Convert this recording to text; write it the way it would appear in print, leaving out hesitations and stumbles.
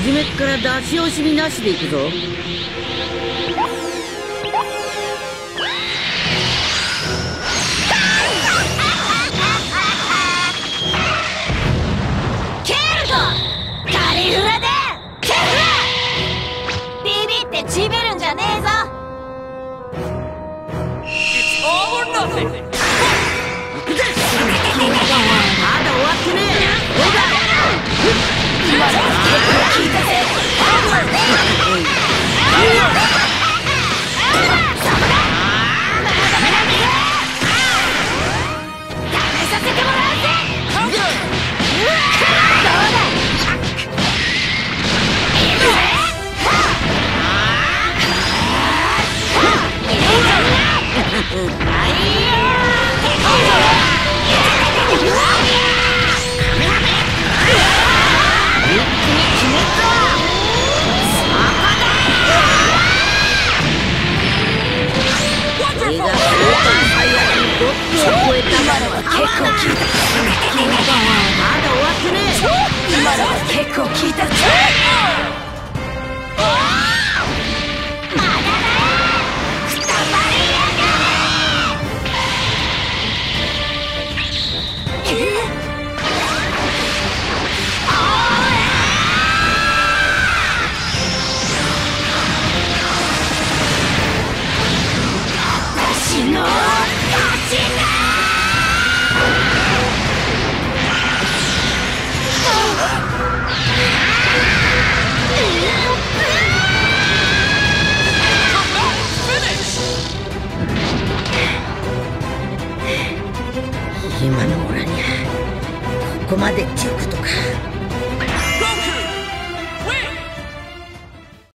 初めっから出し惜しみなしでいくぞ。 ケルトカリフラでケフラビビってちびるんじゃねえぞ。 まだ終わってねえ。 今のは結構効いたぜ。試させてもらうぜ。結構効いたぜ。 今のオラにゃここまで熟とか。